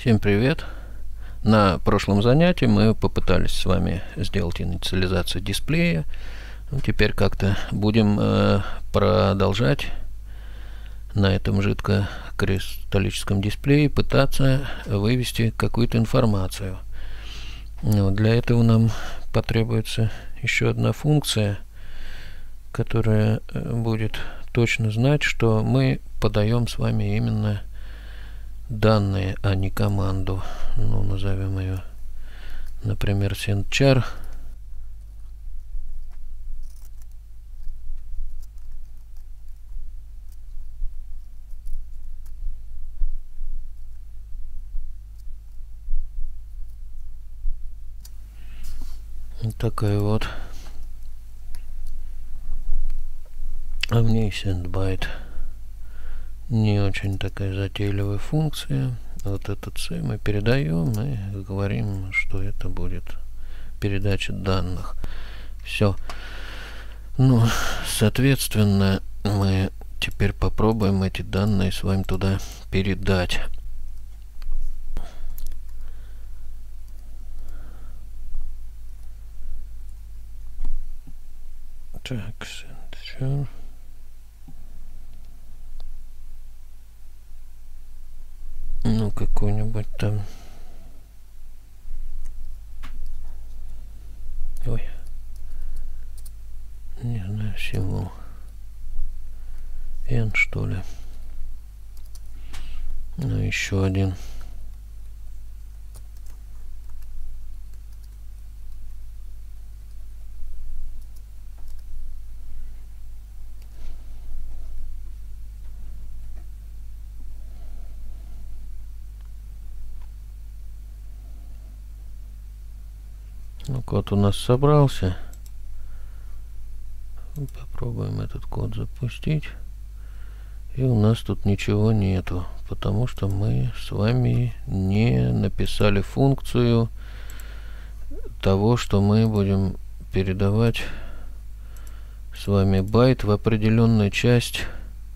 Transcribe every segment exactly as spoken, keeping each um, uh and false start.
Всем привет! На прошлом занятии мы попытались с вами сделать инициализацию дисплея. Ну, теперь как-то будем э, продолжать на этом жидкокристаллическом дисплее пытаться вывести какую-то информацию. Ну, для этого нам потребуется еще одна функция, которая будет точно знать, что мы подаем с вами именно данные, а не команду. Ну, назовем ее, например, sendchar. Вот такая вот. А в ней sendByte. Не очень такая затейливая функция. Вот этот C мы передаем и говорим, что это будет передача данных. Все. Ну, соответственно, мы теперь попробуем эти данные с вами туда передать. Так, sendchar. Ну, какой-нибудь там. Ой. Не знаю, символ. N, что ли. Ну, еще один. Ну, код у нас собрался. Попробуем этот код запустить. И у нас тут ничего нету, потому что мы с вами не написали функцию того, что мы будем передавать с вами байт в определенную часть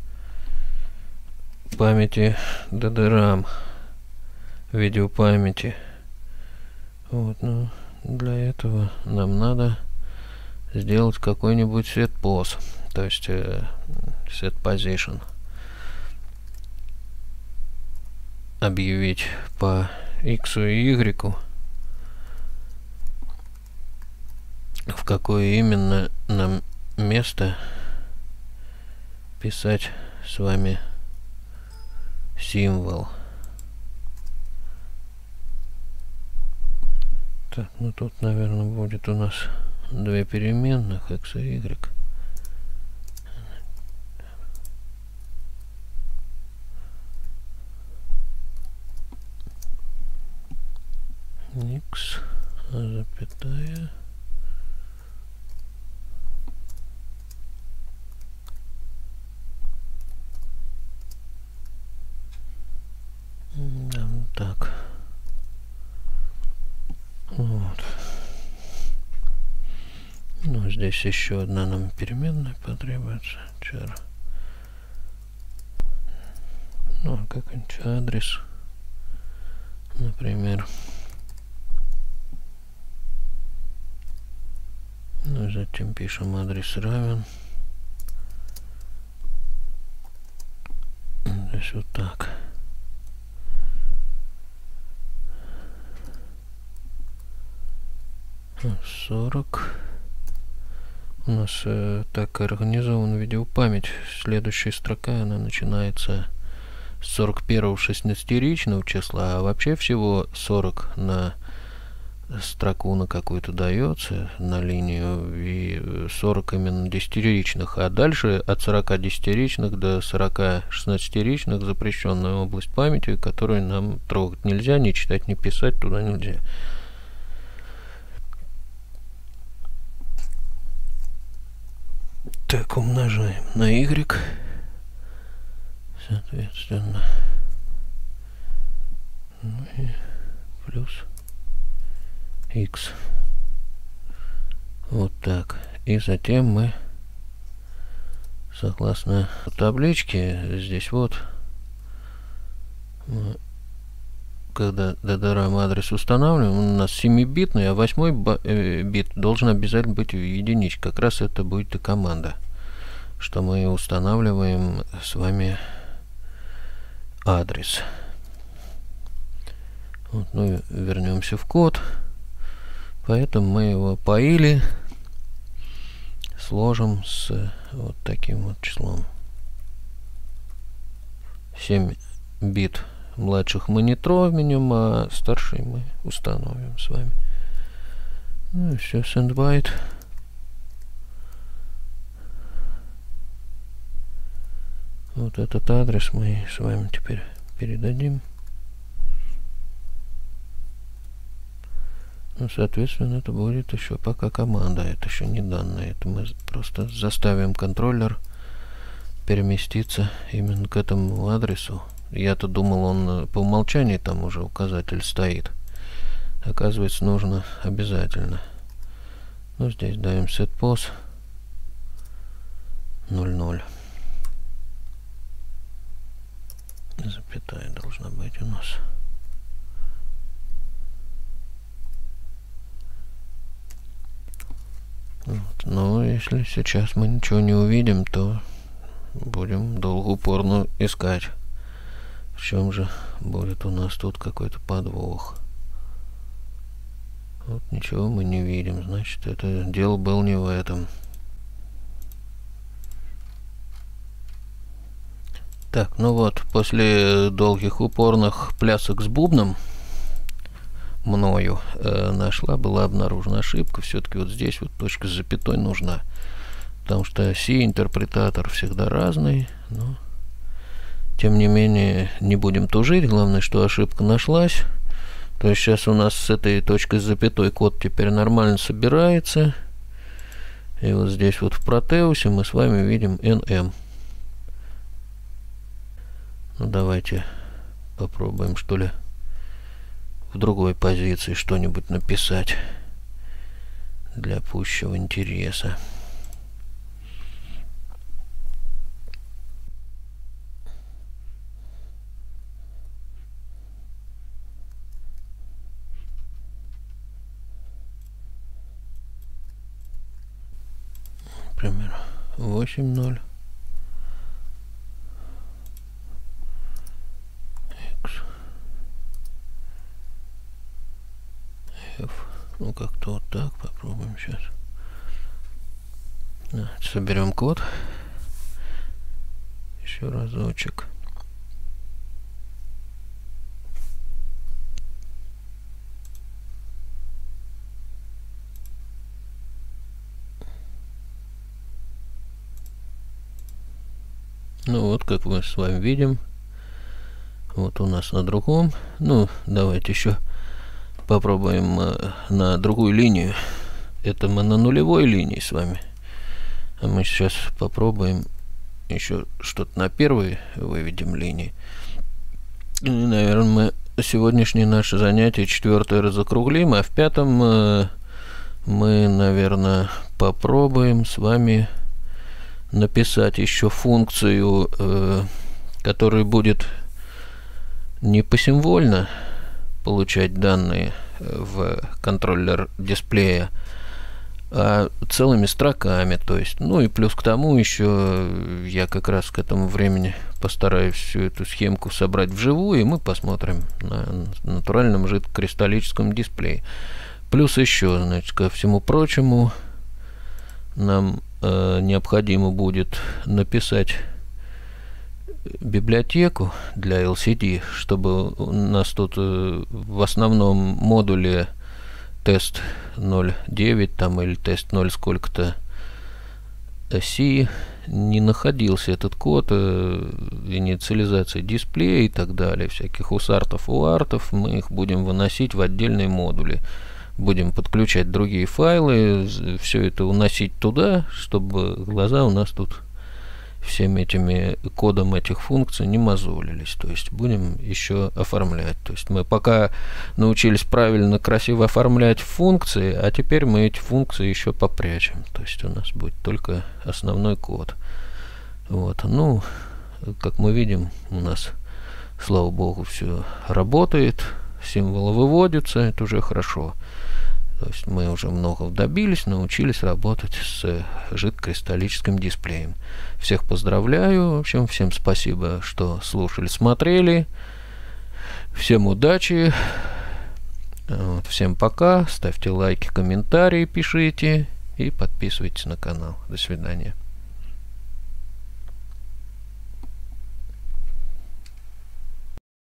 памяти ди ди рам, видеопамяти. Вот, ну, для этого нам надо сделать какой-нибудь setPos, то есть э, setPosition. Объявить по X и Y, в какое именно нам место писать с вами символ. Так, ну тут, наверное, будет у нас две переменных, X и Y. X, запятая. Да, так. Вот. Ну, здесь еще одна нам переменная потребуется. Char. Ну, какой-нибудь адрес, например. Ну, затем пишем адрес равен. Здесь вот так. сорок. У нас э, так организована видеопамять. Следующая строка, она начинается с сорок первого шестнадцатеричного числа, а вообще всего сорок на строку на какую-то дается, на линию, и сорок именно десятиричных, а дальше от сорока десятиричных до сорока шестнадцатеричных запрещенная область памяти, которую нам трогать нельзя, ни читать, ни писать туда нельзя. Так, умножаем на Y, соответственно, ну и плюс X. Вот так. И затем мы, согласно табличке, здесь вот мы когда ди ди рам адрес устанавливаем, он у нас семибитный, а восьмой бит должен обязательно быть в единичке. Как раз это будет и команда, что мы устанавливаем с вами адрес. Вот, ну, вернемся в код. Поэтому мы его поили, сложим с вот таким вот числом. семь бит младших мы не тронем, а старший мы установим с вами. Ну и все, send byte. Вот этот адрес мы с вами теперь передадим. Ну, соответственно, это будет еще пока команда, это еще не данные. Это мы просто заставим контроллер переместиться именно к этому адресу. Я-то думал, он по умолчанию там уже указатель стоит. Оказывается, нужно обязательно. Ну, здесь даем setPos ноль ноль. Запятая должна быть у нас. Вот. Но если сейчас мы ничего не увидим, то будем долго упорно искать. В чем же будет у нас тут какой-то подвох. Вот ничего мы не видим. Значит, это дело было не в этом. Так, ну вот, после долгих упорных плясок с бубном мною э, нашла, была обнаружена ошибка. Все-таки вот здесь вот точка с запятой нужна. Потому что C-интерпретатор всегда разный. Но, тем не менее, не будем тужить. Главное, что ошибка нашлась. То есть сейчас у нас с этой точкой с запятой код теперь нормально собирается. И вот здесь вот в Протеусе мы с вами видим эн эм. Ну, давайте попробуем, что ли, в другой позиции что-нибудь написать для пущего интереса. Например, восемь ноль. Ну, как-то вот так попробуем сейчас. Да, соберем код. Еще разочек. Ну вот, как мы с вами видим. Вот у нас на другом. Ну, давайте еще попробуем э, на другую линию. Это мы на нулевой линии с вами. А мы сейчас попробуем еще что-то на первой выведем линии. И, наверное, мы сегодняшнее наше занятие четвертое разокруглим, а в пятом э, мы, наверное, попробуем с вами написать еще функцию, э, которая будет не посимвольно получать данные в контроллер дисплея, а целыми строками. То есть, ну и плюс к тому еще я как раз к этому времени постараюсь всю эту схемку собрать вживую, и мы посмотрим на натуральном жидкокристаллическом дисплее. Плюс еще, значит, ко всему прочему, нам э, необходимо будет написать библиотеку для эл си ди, чтобы у нас тут э, в основном модуле тест ноль девять там или тест ноль сколько-то C не находился этот код э, инициализации дисплея и так далее, всяких усартов, уартов. Мы их будем выносить в отдельные модули. Будем подключать другие файлы, все это уносить туда, чтобы глаза у нас тут всеми этими кодом этих функций не мозолились. То есть будем еще оформлять. То есть мы пока научились правильно, красиво оформлять функции, а теперь мы эти функции еще попрячем. То есть у нас будет только основной код. Вот. Ну, как мы видим, у нас, слава богу, все работает. символы выводятся, это уже хорошо. То есть мы уже много добились, научились работать с жидкокристаллическим дисплеем. Всех поздравляю. В общем, всем спасибо, что слушали, смотрели. Всем удачи. Вот, всем пока. Ставьте лайки, комментарии, пишите и подписывайтесь на канал. До свидания.